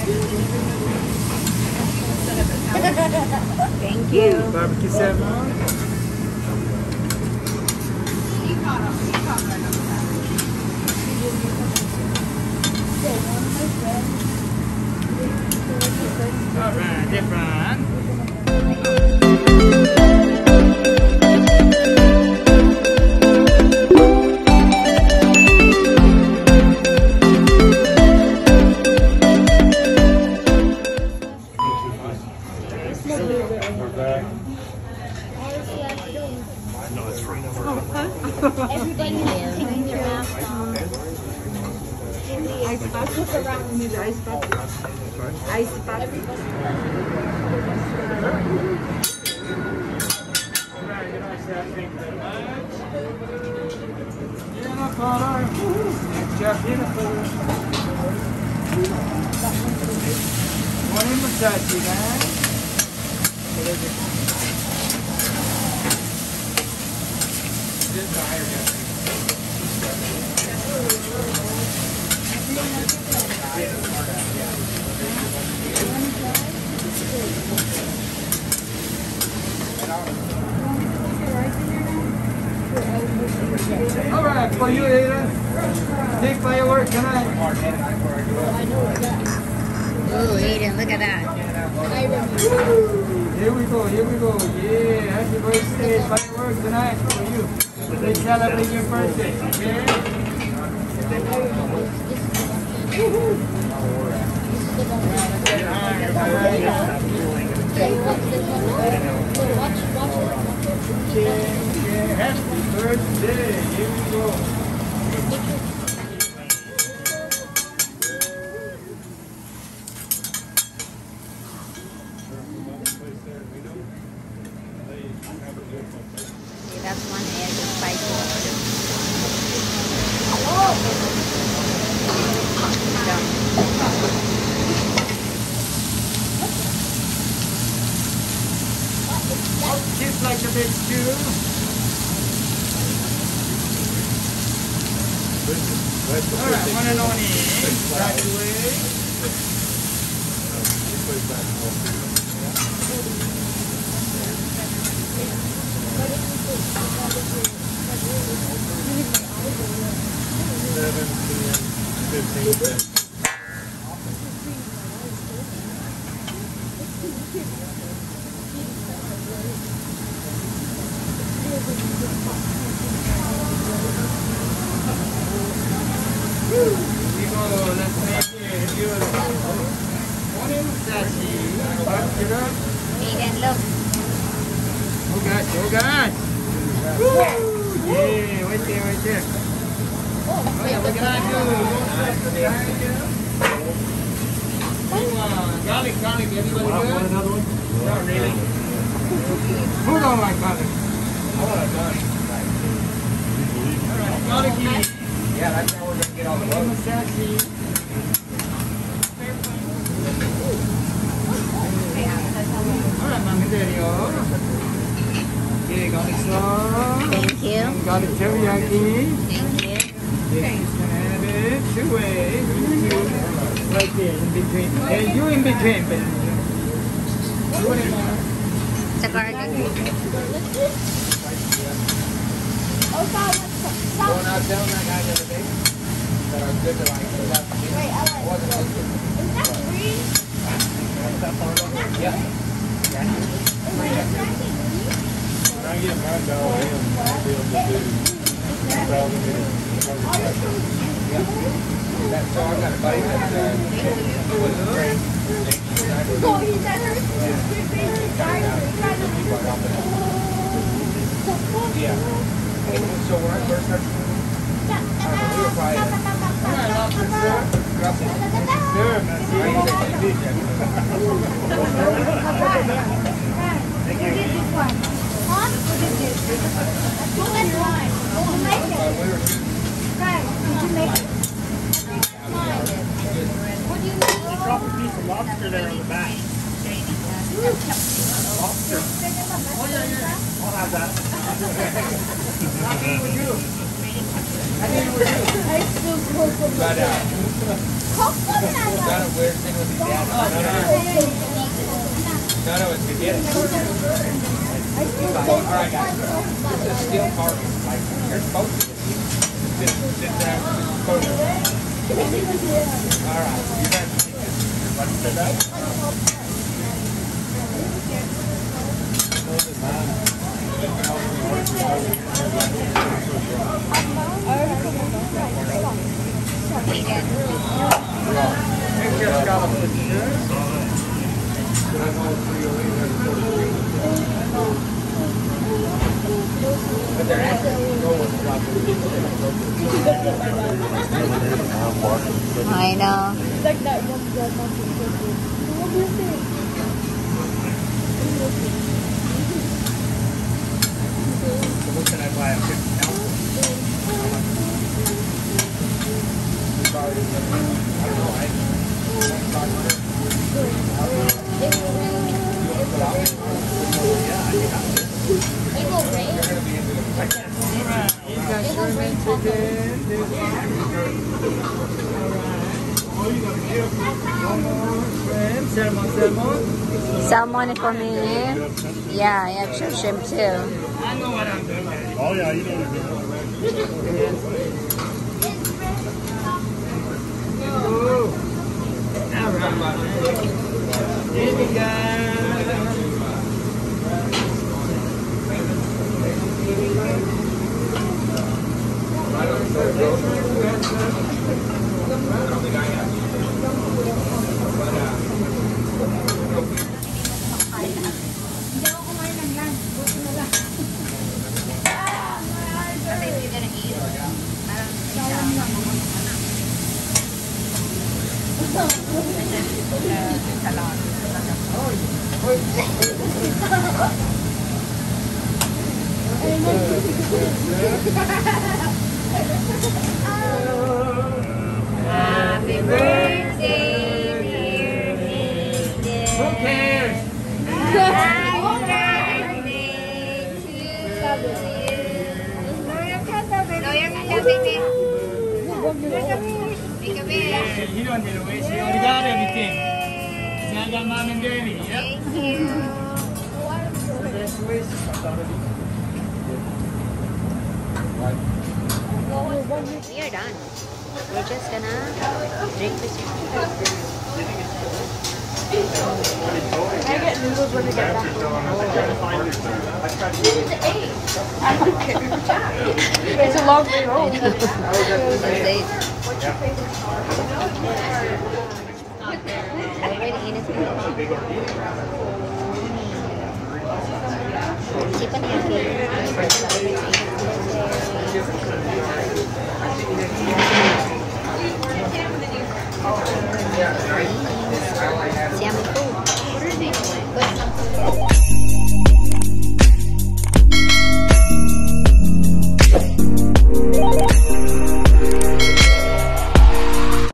Thank you. Barbecue salmon. Alright, different. Everybody has to clean their mask on. Ice pack. You need the ice pack. Ice pack. Morning massage, guys. All right, for you, Aiden. Take firework tonight. Ooh, Aiden, look at that. Here we go, here we go. Yeah, happy birthday, fireworks tonight for you. Let's celebrate your birthday, okay? Happy birthday, here we go. That's one egg of spicy. Kiss like a big stew. Alright, one and only. Back away. Let's make it beautiful. Morning massage. Aiden, look. Oh God, oh God. Woo! Yeah, right there, right there. Oh yeah, what can I do? Garlic, garlic, everybody good? Want another one? Not really. Who don't like garlic? I want a garlic. Alright, garlic. Yeah, that's how we're going to get all the love. Alright, Mami Dario. Okay, garlic sauce. Thank you. Garlic teriyaki. Thank you. Yes, you can have it. Two ways. Right there, in between. And you in between, baby. Sa garden. Going out down that guy the other day. That are good to like. Wait, Ellen. Is that green? Yeah. When I get my dog, I'll be able to do so I got a buddy that was great. Oh, he's at her. Yeah. So when I first started, we were probably Drop a piece of lobster there on the back. Lobster. Oh yeah, yeah. I'll have that. Nothing with you. I think with you. done a weird thing with his dad. No, it's good. Get it. He's like, all right, guys. This is steel carving. Like, you're supposed to just sit there and pose. All right. You guys want to sit up? I know. Like that one girl wants to do. What do you think? What can I buy? A 50 pound? I don't know. It will rain. It will rain Salmon is for me. Yeah, I have shrimp too. I know what I'm doing. Oh yeah, you know what you're doing. Here we go. Happy birthday, dear Hayden. Who cares? Happy birthday to you. No, you're gonna baby. Make a wish. You don't need a wish. You already got everything. See, I got mom and daddy. Yep. Thank you. Best wish. We are done. We're just gonna drink this one. I get noodles when I get back. It's a long way home. Chicken